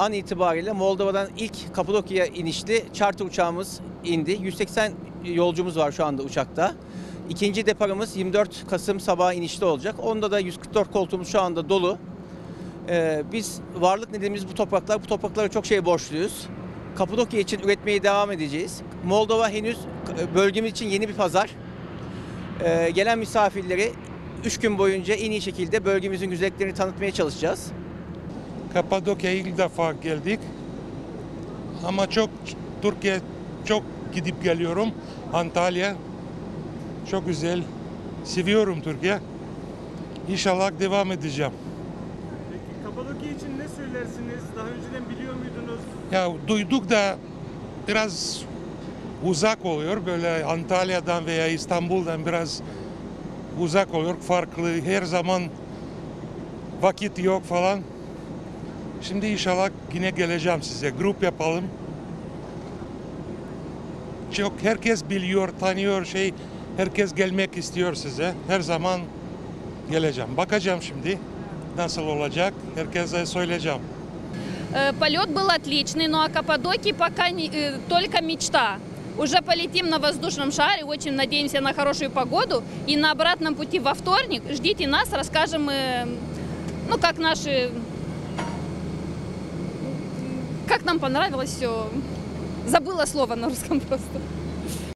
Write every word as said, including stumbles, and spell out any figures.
an itibariyle Moldova'dan ilk Kapadokya'ya inişli charter uçağımız indi. yüz seksen yolcumuz var şu anda uçakta. İkinci deparımız yirmi dört Kasım sabahı inişte olacak. Onda da yüz kırk dört koltuğumuz şu anda dolu. Ee, biz varlık nedenimiz bu topraklar. Bu topraklara çok şey borçluyuz. Kapadokya için üretmeye devam edeceğiz. Moldova henüz bölgemiz için yeni bir pazar. Ee, gelen misafirleri üç gün boyunca en iyi şekilde bölgemizin güzelliklerini tanıtmaya çalışacağız. Kapadokya'ya ilk defa geldik. Ama çok Türkiye çok gidip geliyorum. Antalya çok güzel. Seviyorum Türkiye. İnşallah devam edeceğim. Peki Kapadokya için ne söylersiniz? Daha önceden biliyor muydunuz? Ya duyduk da biraz uzak oluyor. Böyle Antalya'dan veya İstanbul'dan biraz uzak oluyor. Farklı. Her zaman vakit yok falan. Şimdi inşallah yine geleceğim size. Grup yapalım. Çok herkes biliyor, tanıyor şey. Herkes gelmek istiyor size. Her zaman geleceğim. Bakacağım şimdi nasıl olacak. Herkese söyleyeceğim. Полет был отличный, но о Каппадокии пока не, только мечта. Уже полетим на воздушном шаре, очень надеемся на хорошую погоду. И на обратном пути во вторник ждите нас, расскажем, ну, как наши, как нам понравилось все. Забыла слово на русском просто.